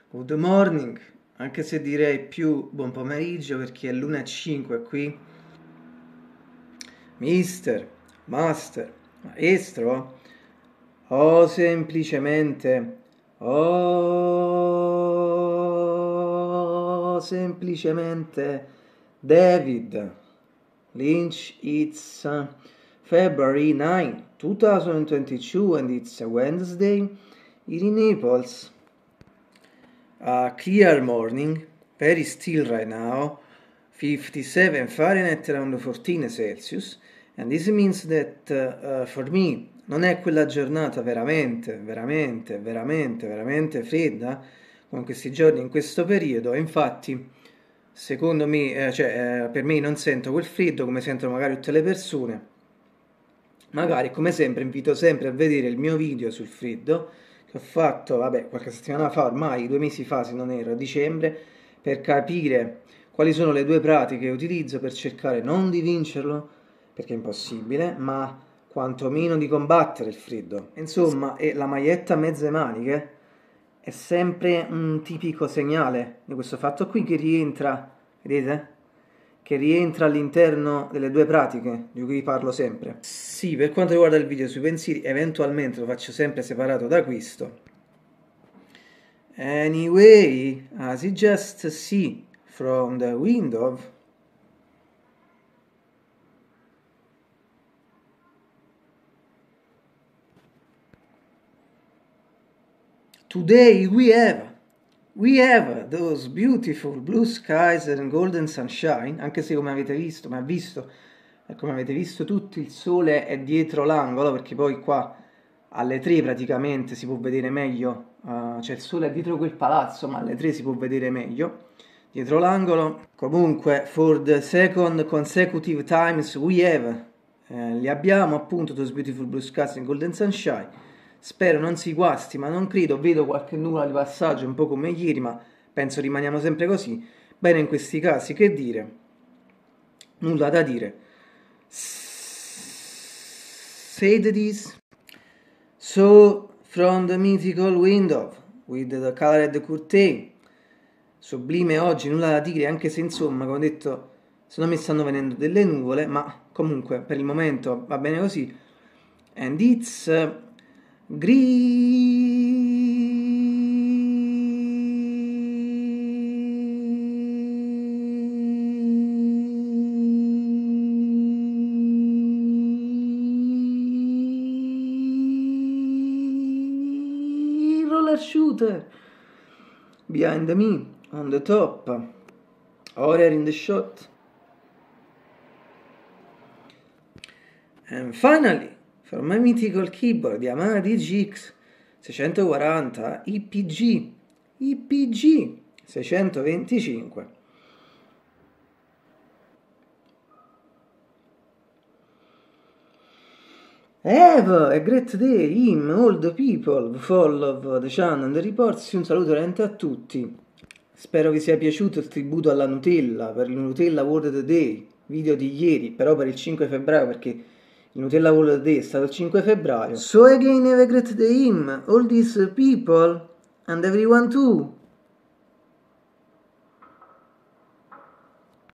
Good morning, anche se direi più buon pomeriggio perché è l'1:05 qui. Mister, master, maestro, o semplicemente David Lynch. It's February 9, 2022 and it's a Wednesday here in Naples. Clear morning, very still right now, 57 Fahrenheit around 14 Celsius, and this means that for me non è quella giornata veramente fredda come questi giorni in questo periodo. Infatti secondo me, per me non sento quel freddo come sentono magari tutte le persone. Magari, come sempre, invito sempre a vedere il mio video sul freddo che ho fatto, qualche settimana fa, ormai 2 mesi fa se non erro, a dicembre, per capire quali sono le 2 pratiche che utilizzo per cercare non di vincerlo, perché è impossibile, ma quantomeno di combattere il freddo. Insomma, e la maglietta a mezze maniche è sempre un tipico segnale di questo fatto qui che rientra, vedete? Che rientra all'interno delle 2 pratiche di cui parlo sempre. Sì, per quanto riguarda il video sui pensieri, eventualmente lo faccio sempre separato da questo. Anyway, as you just see from the window, today we have those beautiful blue skies and golden sunshine, anche se come avete visto, come avete visto tutti, il sole è dietro l'angolo, perché poi qua alle 3 praticamente si può vedere meglio, cioè il sole è dietro quel palazzo, ma alle 3 si può vedere meglio, dietro l'angolo. Comunque, for the second consecutive times we have, li abbiamo appunto those beautiful blue skies and golden sunshine. Spero non si guasti, ma non credo, vedo qualche nuvola di passaggio un po' come ieri, ma penso rimaniamo sempre così. Bene, in questi casi che dire? Nulla da dire. Said this. So, from the mythical window, with the colored curtain, sublime oggi, nulla da dire, anche se insomma, come ho detto, secondo me stanno venendo delle nuvole, ma comunque per il momento va bene così. And it's roller shooter behind me on the top, horror in the shot, and finally for my mythical keyboard Yamaha DGX 640 IPG 625. Have a great day, him, all the people, follow the channel and the reports. Un saluto veramente a tutti. Spero vi sia piaciuto il tributo alla Nutella per il Nutella World Day, video di ieri, però per il 5 febbraio perché il Nutella World Day è stato il 5 febbraio. So again, have a great day, him, all these people, and everyone too.